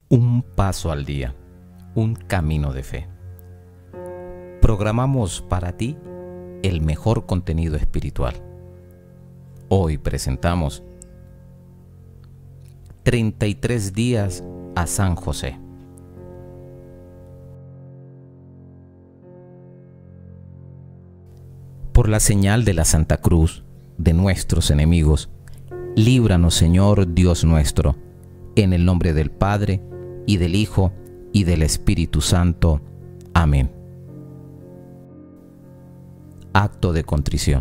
Un paso al día, un camino de fe. Programamos para ti el mejor contenido espiritual. Hoy presentamos 33 días a San José. Por la señal de la Santa Cruz de nuestros enemigos, líbranos, Señor Dios nuestro, en el nombre del Padre, y del Hijo, y del Espíritu Santo. Amén. Acto de contrición.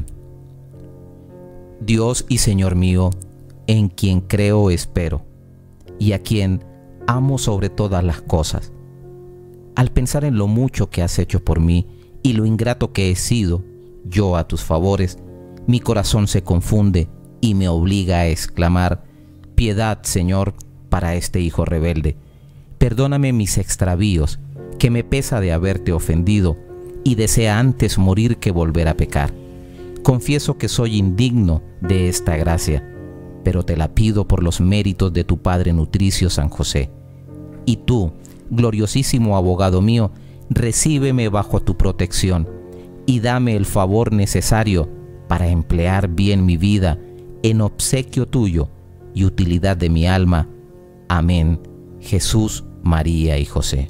Dios y Señor mío, en quien creo espero, y a quien amo sobre todas las cosas. Al pensar en lo mucho que has hecho por mí, y lo ingrato que he sido yo a tus favores, mi corazón se confunde y me obliga a exclamar: piedad, Señor, para este hijo rebelde. Perdóname mis extravíos, que me pesa de haberte ofendido, y desea antes morir que volver a pecar. Confieso que soy indigno de esta gracia, pero te la pido por los méritos de tu Padre nutricio San José. Y tú, gloriosísimo abogado mío, recíbeme bajo tu protección, y dame el favor necesario para emplear bien mi vida en obsequio tuyo y utilidad de mi alma. Amén. Jesús, María y José.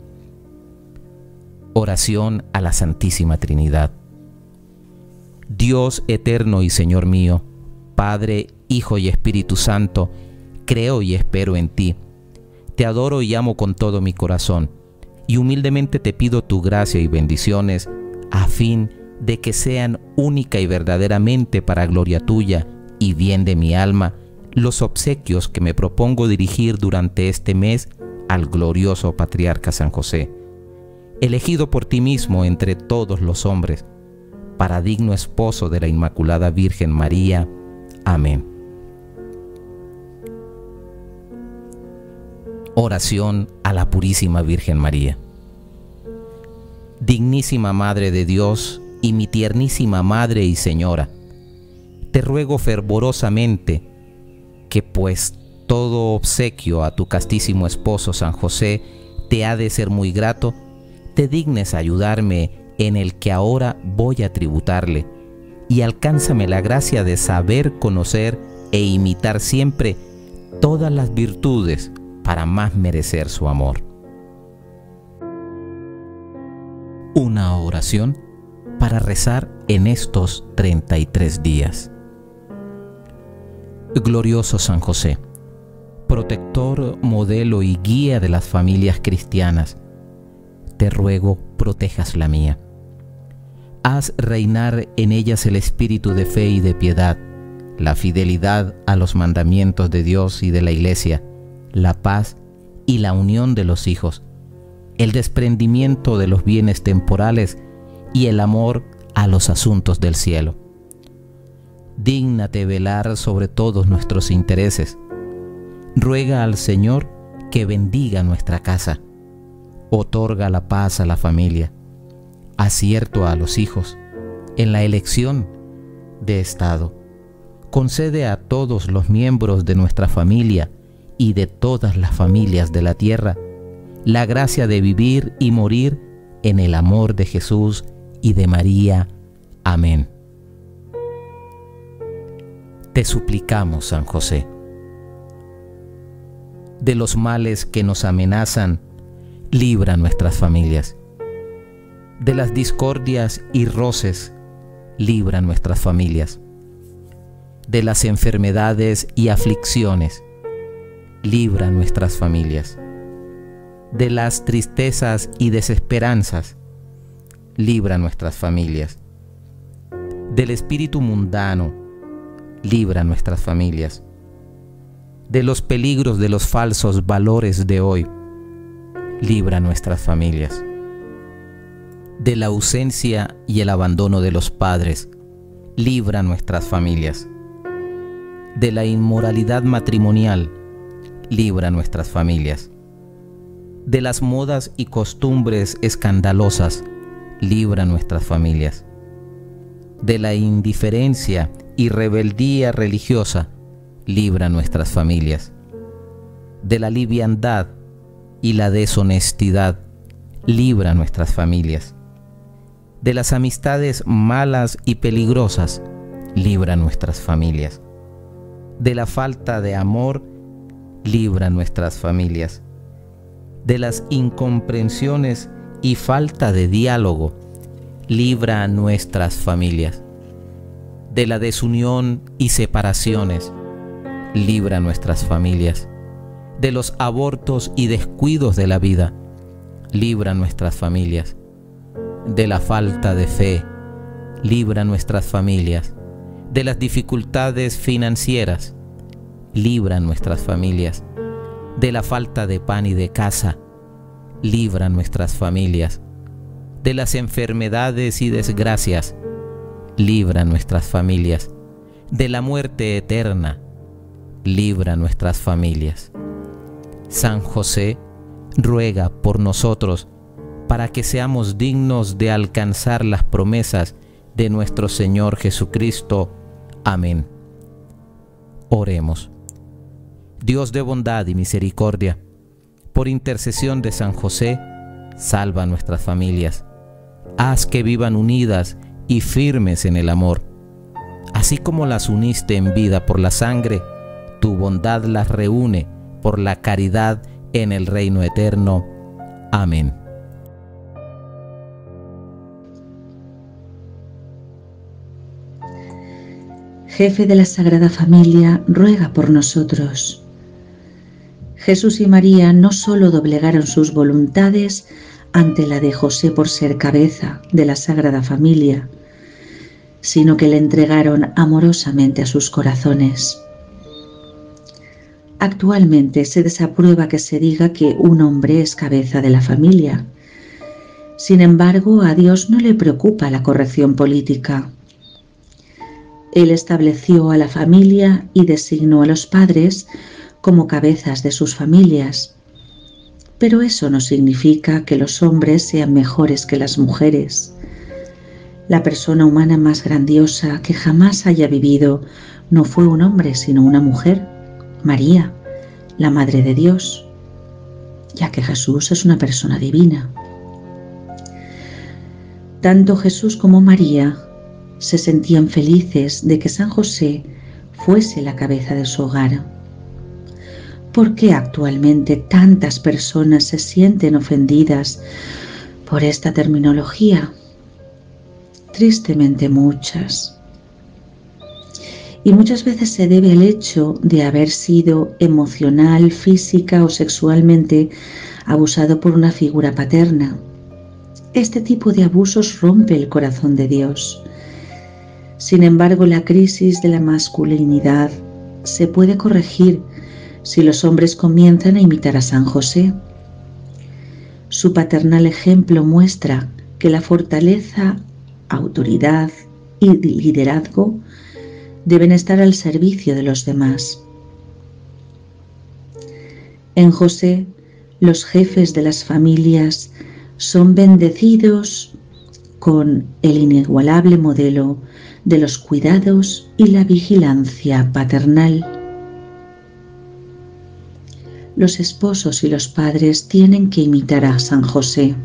Oración a la Santísima Trinidad. Dios eterno y Señor mío, Padre, Hijo y Espíritu Santo, creo y espero en ti. Te adoro y amo con todo mi corazón, y humildemente te pido tu gracia y bendiciones, a fin de que sean única y verdaderamente para gloria tuya y bien de mi alma, los obsequios que me propongo dirigir durante este mes al glorioso patriarca San José, elegido por ti mismo entre todos los hombres, para digno esposo de la Inmaculada Virgen María. Amén. Oración a la Purísima Virgen María. Dignísima Madre de Dios y mi tiernísima Madre y Señora, te ruego fervorosamente que, pues todo obsequio a tu castísimo esposo San José te ha de ser muy grato, te dignes a ayudarme en el que ahora voy a tributarle, y alcánzame la gracia de saber, conocer e imitar siempre todas las virtudes para más merecer su amor. Una oración para rezar en estos 33 días. Glorioso San José, protector, modelo y guía de las familias cristianas, te ruego protejas la mía. Haz reinar en ellas el espíritu de fe y de piedad, la fidelidad a los mandamientos de Dios y de la Iglesia, la paz y la unión de los hijos, el desprendimiento de los bienes temporales y el amor a los asuntos del cielo. Dígnate velar sobre todos nuestros intereses. Ruega al Señor que bendiga nuestra casa. Otorga la paz a la familia, acierto a los hijos, en la elección de estado. Concede a todos los miembros de nuestra familia y de todas las familias de la tierra la gracia de vivir y morir en el amor de Jesús y de María. Amén. Te suplicamos, San José, de los males que nos amenazan, libra nuestras familias. De las discordias y roces, libra nuestras familias. De las enfermedades y aflicciones, libra nuestras familias. De las tristezas y desesperanzas, libra nuestras familias. Del espíritu mundano, libra nuestras familias. De los peligros de los falsos valores de hoy, libra nuestras familias. De la ausencia y el abandono de los padres, libra nuestras familias. De la inmoralidad matrimonial, libra nuestras familias. De las modas y costumbres escandalosas, libra nuestras familias. De la indiferencia y rebeldía religiosa, libra nuestras familias. De la liviandad y la deshonestidad, libra nuestras familias. De las amistades malas y peligrosas, libra nuestras familias. De la falta de amor, libra nuestras familias. De las incomprensiones y falta de diálogo, libra a nuestras familias. De la desunión y separaciones, libra a nuestras familias. De los abortos y descuidos de la vida, libra a nuestras familias. De la falta de fe, libra a nuestras familias. De las dificultades financieras, libra a nuestras familias. De la falta de pan y de casa, libra a nuestras familias. De las enfermedades y desgracias, libra a nuestras familias. De la muerte eterna, libra a nuestras familias. San José, ruega por nosotros para que seamos dignos de alcanzar las promesas de nuestro Señor Jesucristo. Amén. Oremos. Dios de bondad y misericordia, por intercesión de San José, salva nuestras familias. Haz que vivan unidas y firmes en el amor. Así como las uniste en vida por la sangre, tu bondad las reúne por la caridad en el reino eterno. Amén. Jefe de la Sagrada Familia, ruega por nosotros. Jesús y María no solo doblegaron sus voluntades ante la de José por ser cabeza de la Sagrada Familia, sino que le entregaron amorosamente a sus corazones. Actualmente se desaprueba que se diga que un hombre es cabeza de la familia. Sin embargo, a Dios no le preocupa la corrección política. Él estableció a la familia y designó a los padres como cabezas de sus familias. Pero eso no significa que los hombres sean mejores que las mujeres. La persona humana más grandiosa que jamás haya vivido no fue un hombre, sino una mujer, María, la Madre de Dios, ya que Jesús es una persona divina. Tanto Jesús como María se sentían felices de que San José fuese la cabeza de su hogar. ¿Por qué actualmente tantas personas se sienten ofendidas por esta terminología? Tristemente muchas. Y muchas veces se debe al hecho de haber sido emocional, física o sexualmente abusado por una figura paterna. Este tipo de abusos rompe el corazón de Dios. Sin embargo, la crisis de la masculinidad se puede corregir si los hombres comienzan a imitar a San José. Su paternal ejemplo muestra que la fortaleza, autoridad y liderazgo deben estar al servicio de los demás. En José, los jefes de las familias son bendecidos con el inigualable modelo de los cuidados y la vigilancia paternal. Los esposos y los padres tienen que imitar a San José.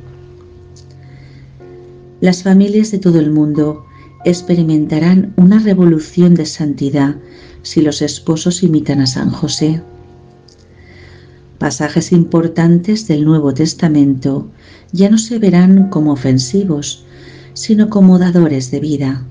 Las familias de todo el mundo experimentarán una revolución de santidad si los esposos imitan a San José. Pasajes importantes del Nuevo Testamento ya no se verán como ofensivos, sino como dadores de vida.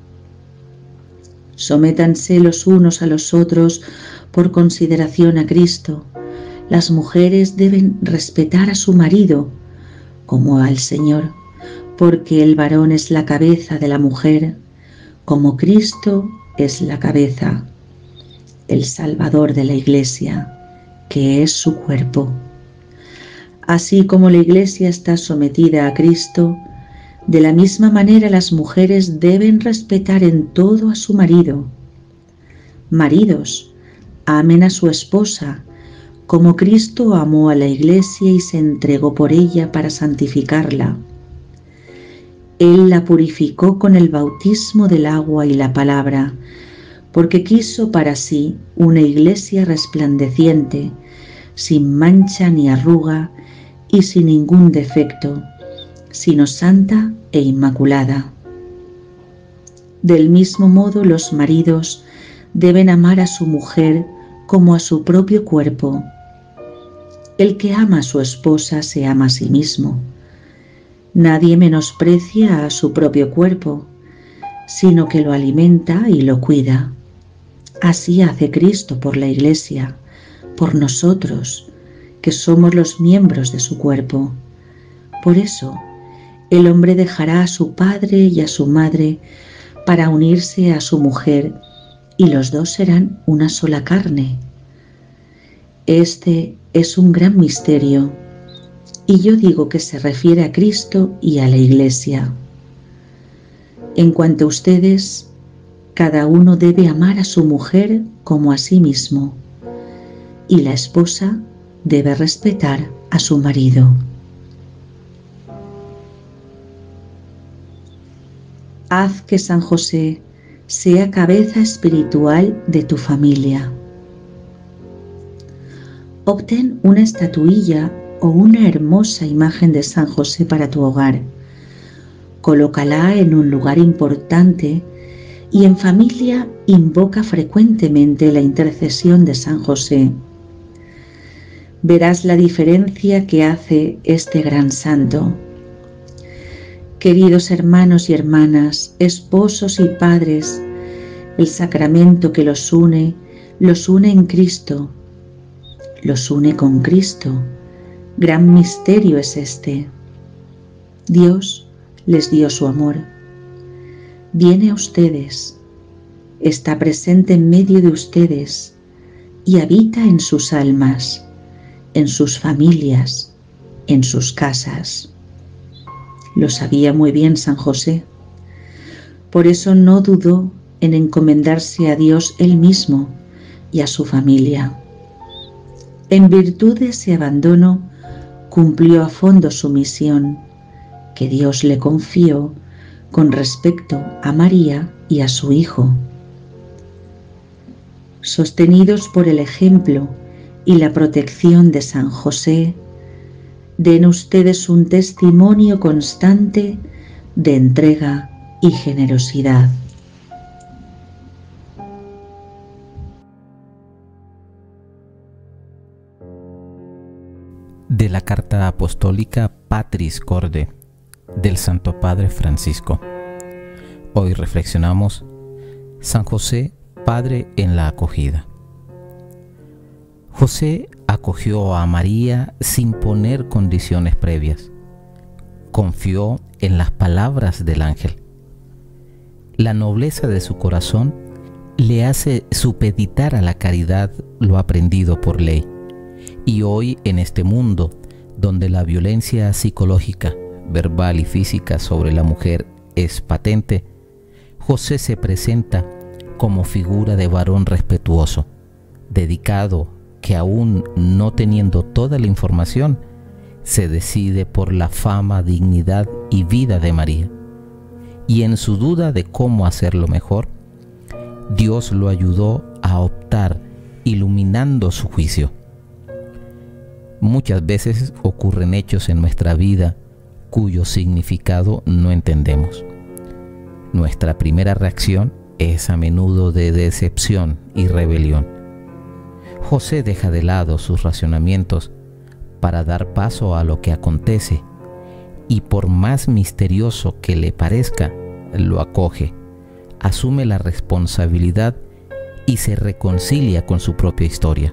Sométanse los unos a los otros por consideración a Cristo. Las mujeres deben respetar a su marido como al Señor, porque el varón es la cabeza de la mujer, como Cristo es la cabeza, el Salvador de la Iglesia, que es su cuerpo. Así como la Iglesia está sometida a Cristo, de la misma manera las mujeres deben respetar en todo a su marido. Maridos, amen a su esposa, como Cristo amó a la Iglesia y se entregó por ella para santificarla. Él la purificó con el bautismo del agua y la palabra, porque quiso para sí una iglesia resplandeciente, sin mancha ni arruga y sin ningún defecto, sino santa e inmaculada. Del mismo modo, los maridos deben amar a su mujer como a su propio cuerpo. El que ama a su esposa se ama a sí mismo. Nadie menosprecia a su propio cuerpo, sino que lo alimenta y lo cuida. Así hace Cristo por la Iglesia, por nosotros, que somos los miembros de su cuerpo. Por eso, el hombre dejará a su padre y a su madre para unirse a su mujer, y los dos serán una sola carne. Este es un gran misterio, y yo digo que se refiere a Cristo y a la Iglesia. En cuanto a ustedes, cada uno debe amar a su mujer como a sí mismo, y la esposa debe respetar a su marido. Haz que San José sea cabeza espiritual de tu familia. Obtén una estatuilla o una hermosa imagen de San José para tu hogar. Colócala en un lugar importante y en familia invoca frecuentemente la intercesión de San José. Verás la diferencia que hace este gran santo. Queridos hermanos y hermanas, esposos y padres, el sacramento que los une en Cristo, los une con Cristo. Gran misterio es este. Dios les dio su amor. Viene a ustedes, está presente en medio de ustedes y habita en sus almas, en sus familias, en sus casas. Lo sabía muy bien San José. Por eso no dudó en encomendarse a Dios él mismo y a su familia. En virtud de ese abandono, cumplió a fondo su misión, que Dios le confió con respecto a María y a su Hijo. Sostenidos por el ejemplo y la protección de San José, den ustedes un testimonio constante de entrega y generosidad. De la carta apostólica Patris Corde del Santo Padre Francisco. Hoy reflexionamos San José, Padre en la acogida. José acogió a María sin poner condiciones previas. Confió en las palabras del ángel. La nobleza de su corazón le hace supeditar a la caridad lo aprendido por ley. Y hoy, en este mundo donde la violencia psicológica, verbal y física sobre la mujer es patente, José se presenta como figura de varón respetuoso, dedicado, que aún no teniendo toda la información, se decide por la fama, dignidad y vida de María. Y en su duda de cómo hacerlo mejor, Dios lo ayudó a optar, iluminando su juicio. Muchas veces ocurren hechos en nuestra vida cuyo significado no entendemos. Nuestra primera reacción es a menudo de decepción y rebelión. José deja de lado sus razonamientos para dar paso a lo que acontece y por más misterioso que le parezca, lo acoge, asume la responsabilidad y se reconcilia con su propia historia.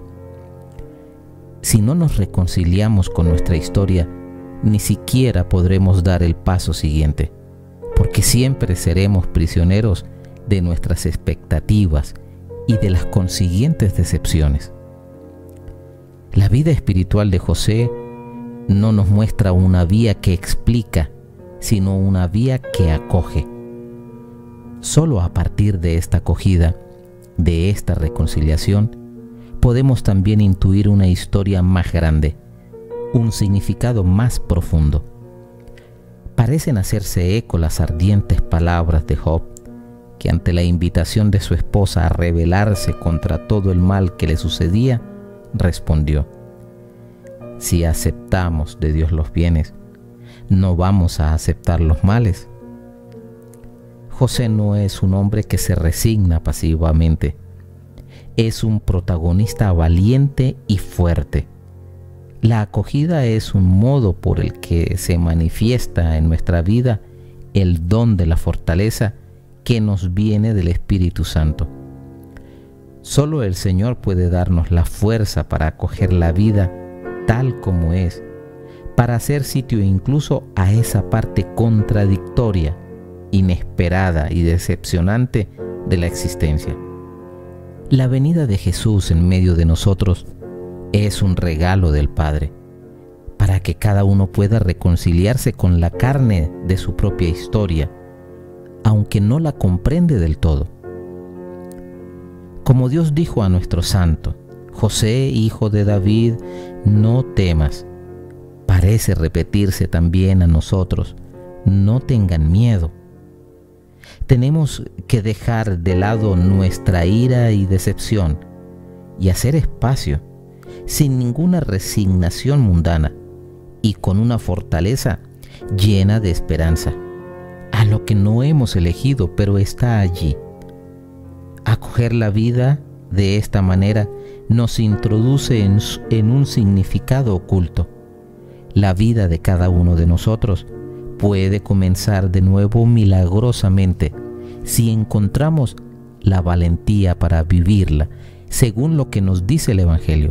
Si no nos reconciliamos con nuestra historia, ni siquiera podremos dar el paso siguiente, porque siempre seremos prisioneros de nuestras expectativas y de las consiguientes decepciones. La vida espiritual de José no nos muestra una vía que explica, sino una vía que acoge. Solo a partir de esta acogida, de esta reconciliación, podemos también intuir una historia más grande, un significado más profundo. Parecen hacerse eco las ardientes palabras de Job, que ante la invitación de su esposa a rebelarse contra todo el mal que le sucedía, respondió: Si aceptamos de Dios los bienes, no vamos a aceptar los males. José no es un hombre que se resigna pasivamente. Es un protagonista valiente y fuerte. La acogida es un modo por el que se manifiesta en nuestra vida el don de la fortaleza que nos viene del Espíritu Santo. Solo el Señor puede darnos la fuerza para acoger la vida tal como es, para hacer sitio incluso a esa parte contradictoria, inesperada y decepcionante de la existencia. La venida de Jesús en medio de nosotros es un regalo del Padre, para que cada uno pueda reconciliarse con la carne de su propia historia, aunque no la comprende del todo. Como Dios dijo a nuestro santo, José, hijo de David, no temas. Parece repetirse también a nosotros, no tengan miedo. Tenemos que dejar de lado nuestra ira y decepción y hacer espacio, sin ninguna resignación mundana y con una fortaleza llena de esperanza, a lo que no hemos elegido, pero está allí. Acoger la vida de esta manera nos introduce en un significado oculto. La vida de cada uno de nosotros puede comenzar de nuevo milagrosamente si encontramos la valentía para vivirla según lo que nos dice el Evangelio.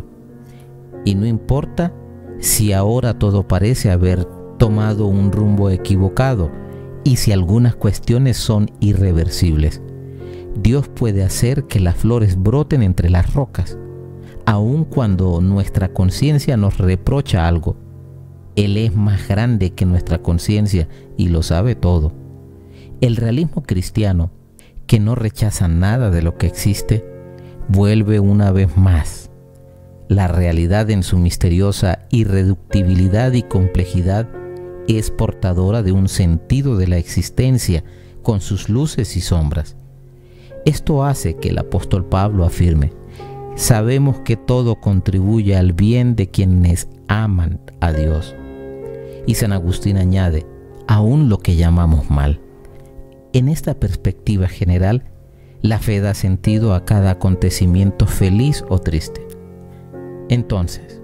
Y no importa si ahora todo parece haber tomado un rumbo equivocado y si algunas cuestiones son irreversibles. Dios puede hacer que las flores broten entre las rocas, aun cuando nuestra conciencia nos reprocha algo. Él es más grande que nuestra conciencia y lo sabe todo. El realismo cristiano, que no rechaza nada de lo que existe, vuelve una vez más la realidad en su misteriosa irreductibilidad y complejidad es portadora de un sentido de la existencia con sus luces y sombras. Esto hace que el apóstol Pablo afirme: sabemos que todo contribuye al bien de quienes aman a Dios. Y San Agustín añade: aún lo que llamamos mal. En esta perspectiva general, la fe da sentido a cada acontecimiento feliz o triste. Entonces,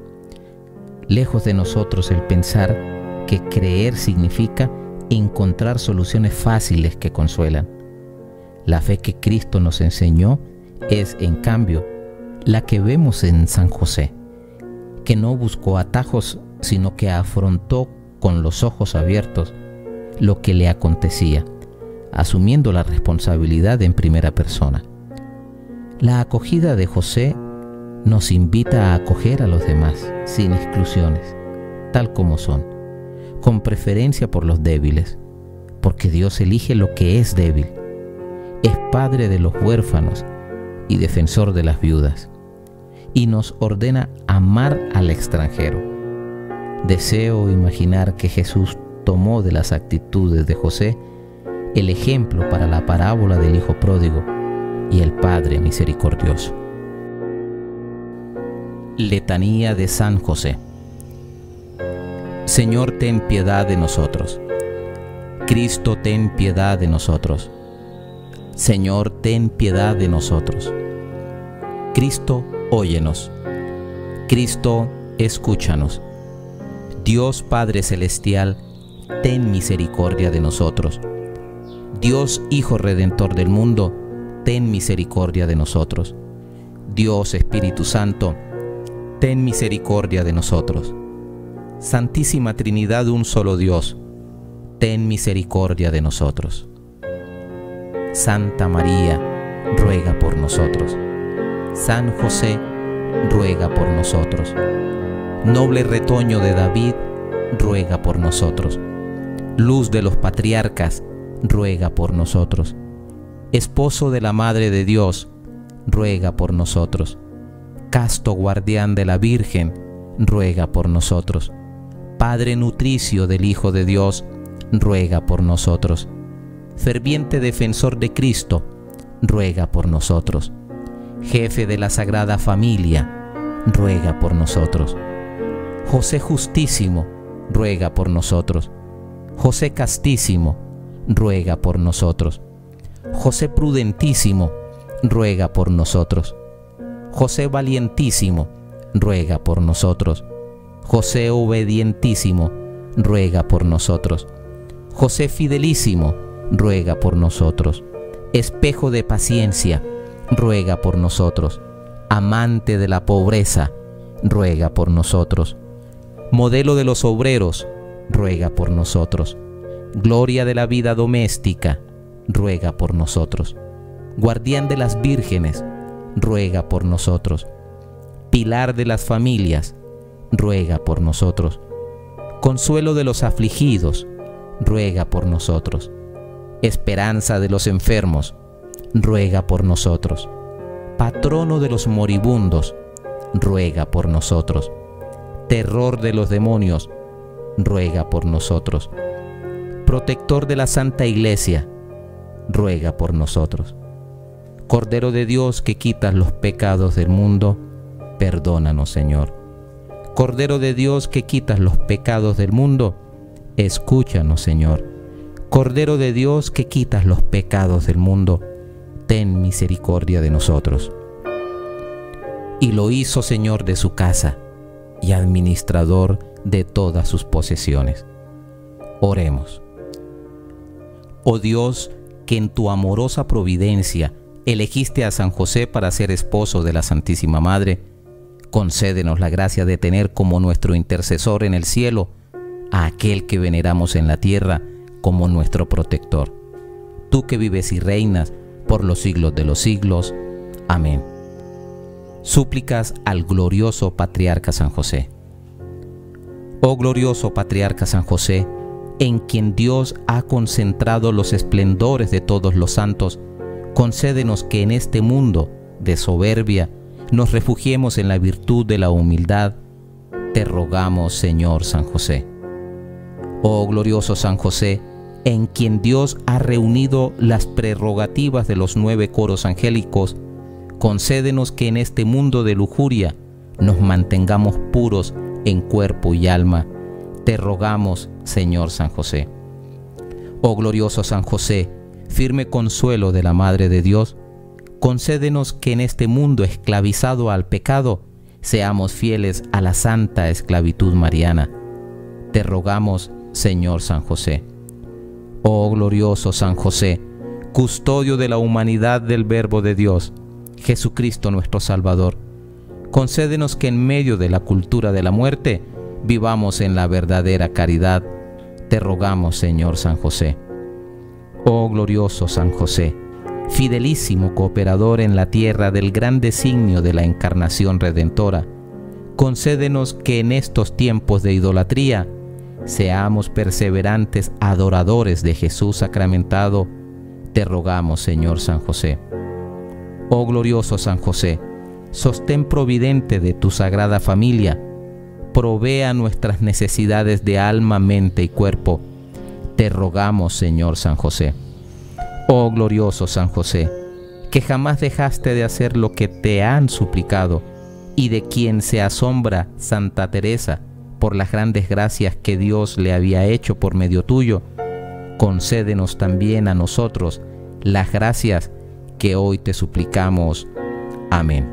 lejos de nosotros el pensar que creer significa encontrar soluciones fáciles que consuelan. La fe que Cristo nos enseñó es, en cambio, la que vemos en San José, que no buscó atajos, sino que afrontó con los ojos abiertos lo que le acontecía, asumiendo la responsabilidad en primera persona. La acogida de José nos invita a acoger a los demás, sin exclusiones, tal como son, con preferencia por los débiles, porque Dios elige lo que es débil. Es padre de los huérfanos y defensor de las viudas, y nos ordena amar al extranjero. Deseo imaginar que Jesús tomó de las actitudes de José el ejemplo para la parábola del Hijo Pródigo y el Padre Misericordioso. Letanía de San José. Señor, ten piedad de nosotros. Cristo, ten piedad de nosotros. Señor, ten piedad de nosotros. Cristo, óyenos. Cristo, escúchanos. Dios Padre Celestial, ten misericordia de nosotros. Dios Hijo Redentor del mundo, ten misericordia de nosotros. Dios Espíritu Santo, ten misericordia de nosotros. Santísima Trinidad, un solo Dios, ten misericordia de nosotros. Santa María, ruega por nosotros. San José, ruega por nosotros. Noble retoño de David, ruega por nosotros. Luz de los patriarcas, ruega por nosotros. Esposo de la Madre de Dios, ruega por nosotros. Casto guardián de la Virgen, ruega por nosotros. Padre nutricio del Hijo de Dios, ruega por nosotros. Ferviente defensor de Cristo, ruega por nosotros. Jefe de la Sagrada Familia, ruega por nosotros. José justísimo, ruega por nosotros. José castísimo, ruega por nosotros. José prudentísimo, ruega por nosotros. José valientísimo, ruega por nosotros. José obedientísimo, ruega por nosotros. José fidelísimo, ruega por nosotros. Espejo de paciencia, ruega por nosotros. Amante de la pobreza, ruega por nosotros. Modelo de los obreros, ruega por nosotros. Gloria de la vida doméstica, ruega por nosotros. Guardián de las vírgenes, ruega por nosotros. Pilar de las familias, ruega por nosotros. Consuelo de los afligidos, ruega por nosotros. Esperanza de los enfermos, ruega por nosotros. Patrono de los moribundos, ruega por nosotros. Terror de los demonios, ruega por nosotros. Protector de la Santa Iglesia, ruega por nosotros. Cordero de Dios que quitas los pecados del mundo, perdónanos, Señor. Cordero de Dios que quitas los pecados del mundo, escúchanos, Señor. Cordero de Dios que quitas los pecados del mundo, ten misericordia de nosotros. Y lo hizo Señor de su casa y administrador de todas sus posesiones. Oremos. Oh Dios, que en tu amorosa providencia elegiste a San José para ser esposo de la Santísima Madre, concédenos la gracia de tener como nuestro intercesor en el cielo a aquel que veneramos en la tierra como nuestro protector. Tú que vives y reinas por los siglos de los siglos. Amén. Súplicas al glorioso Patriarca San José. Oh glorioso Patriarca San José, en quien Dios ha concentrado los esplendores de todos los santos, concédenos que en este mundo de soberbia nos refugiemos en la virtud de la humildad. Te rogamos, Señor San José. Oh glorioso San José, en quien Dios ha reunido las prerrogativas de los 9 coros angélicos, concédenos que en este mundo de lujuria nos mantengamos puros en cuerpo y alma. Te rogamos, Señor San José. Oh glorioso San José, firme consuelo de la Madre de Dios, concédenos que en este mundo esclavizado al pecado seamos fieles a la santa esclavitud mariana. Te rogamos, Señor San José. Oh glorioso San José, custodio de la humanidad del Verbo de Dios, Jesucristo nuestro Salvador, concédenos que en medio de la cultura de la muerte vivamos en la verdadera caridad. Te rogamos, Señor San José. Oh glorioso San José, fidelísimo cooperador en la tierra del gran designio de la encarnación redentora, concédenos que en estos tiempos de idolatría seamos perseverantes adoradores de Jesús sacramentado. Te rogamos, Señor San José. Oh glorioso San José, sostén providente de tu sagrada familia, provea nuestras necesidades de alma, mente y cuerpo. Te rogamos, Señor San José. Oh glorioso San José, que jamás dejaste de hacer lo que te han suplicado y de quien se asombra Santa Teresa por las grandes gracias que Dios le había hecho por medio tuyo, concédenos también a nosotros las gracias que hoy te suplicamos. Amén.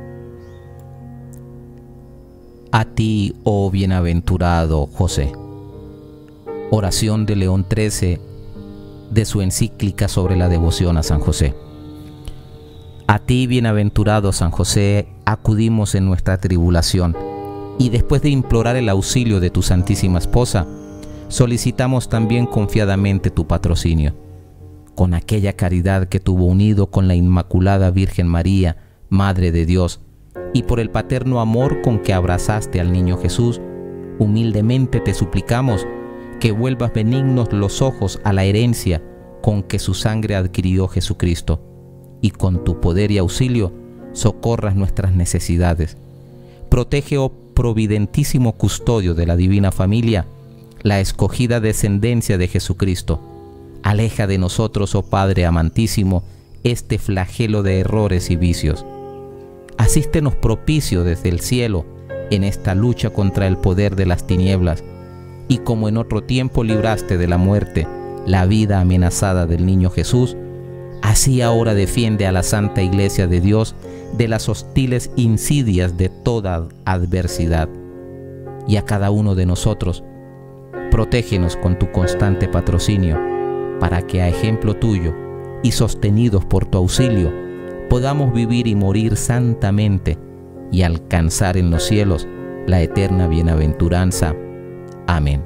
A ti, oh bienaventurado José. Oración de León XIII de su encíclica sobre la devoción a San José. A ti, bienaventurado San José, acudimos en nuestra tribulación, y después de implorar el auxilio de tu Santísima Esposa, solicitamos también confiadamente tu patrocinio. Con aquella caridad que tuvo unido con la Inmaculada Virgen María, Madre de Dios, y por el paterno amor con que abrazaste al niño Jesús, humildemente te suplicamos que vuelvas benignos los ojos a la herencia con que su sangre adquirió Jesucristo, y con tu poder y auxilio socorras nuestras necesidades. Protege, oh providentísimo custodio de la divina familia, la escogida descendencia de Jesucristo. Aleja de nosotros, oh Padre amantísimo, este flagelo de errores y vicios. Asístenos propicio desde el cielo en esta lucha contra el poder de las tinieblas, y como en otro tiempo libraste de la muerte la vida amenazada del niño Jesús, así ahora defiende a la Santa Iglesia de Dios de las hostiles insidias de toda adversidad. Y a cada uno de nosotros, protégenos con tu constante patrocinio, para que a ejemplo tuyo y sostenidos por tu auxilio, podamos vivir y morir santamente y alcanzar en los cielos la eterna bienaventuranza. Amén.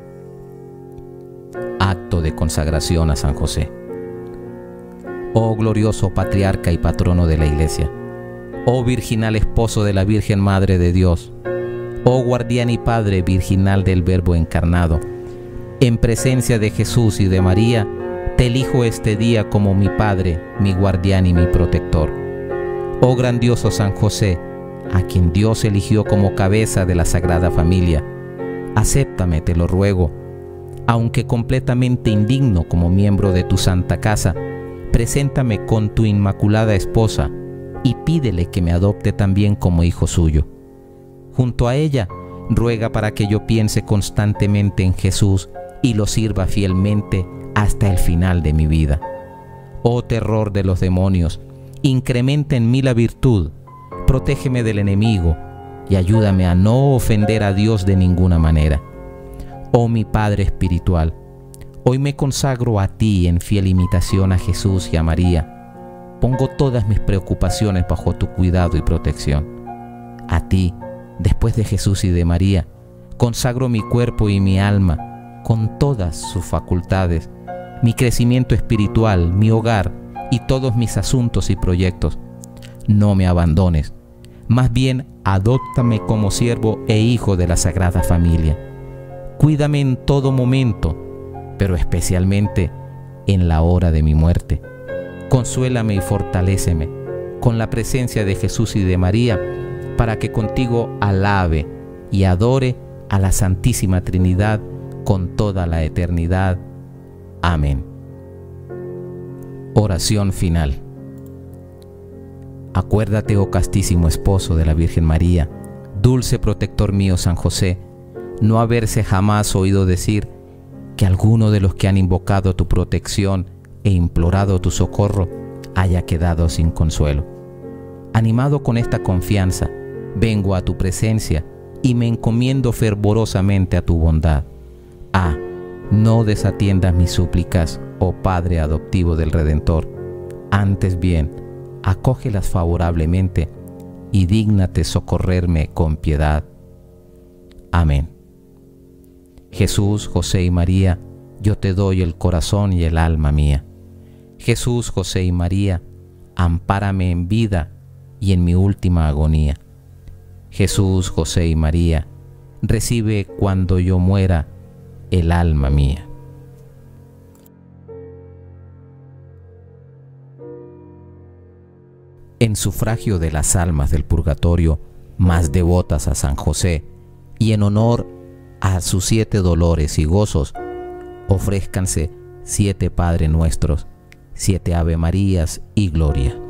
Acto de consagración a San José. Oh glorioso patriarca y patrono de la Iglesia, oh virginal esposo de la Virgen Madre de Dios, oh guardián y padre virginal del Verbo encarnado, en presencia de Jesús y de María, te elijo este día como mi Padre, mi guardián y mi protector. Oh grandioso San José, a quien Dios eligió como cabeza de la Sagrada Familia, acéptame, te lo ruego, aunque completamente indigno como miembro de tu santa casa, preséntame con tu inmaculada esposa y pídele que me adopte también como hijo suyo. Junto a ella, ruega para que yo piense constantemente en Jesús y lo sirva fielmente hasta el final de mi vida. Oh terror de los demonios, incrementa en mí la virtud, protégeme del enemigo y ayúdame a no ofender a Dios de ninguna manera. Oh mi Padre espiritual, hoy me consagro a ti en fiel imitación a Jesús y a María. Pongo todas mis preocupaciones bajo tu cuidado y protección. A ti, después de Jesús y de María, consagro mi cuerpo y mi alma, con todas sus facultades, mi crecimiento espiritual, mi hogar y todos mis asuntos y proyectos. No me abandones, más bien adóptame como siervo e hijo de la Sagrada Familia. Cuídame en todo momento, pero especialmente en la hora de mi muerte. Consuélame y fortaléceme con la presencia de Jesús y de María, para que contigo alabe y adore a la Santísima Trinidad con toda la eternidad. Amén. Oración final. Acuérdate, oh castísimo esposo de la Virgen María, dulce protector mío San José, no haberse jamás oído decir que alguno de los que han invocado tu protección e implorado tu socorro haya quedado sin consuelo. Animado con esta confianza, vengo a tu presencia y me encomiendo fervorosamente a tu bondad. No desatiendas mis súplicas, oh Padre adoptivo del Redentor. Antes bien, acógelas favorablemente y dígnate socorrerme con piedad. Amén. Jesús, José y María, yo te doy el corazón y el alma mía. Jesús, José y María, ampárame en vida y en mi última agonía. Jesús, José y María, recibe cuando yo muera el alma mía. En sufragio de las almas del purgatorio más devotas a San José y en honor a sus 7 dolores y gozos, ofrézcanse 7 Padre Nuestros, 7 Ave Marías y Gloria.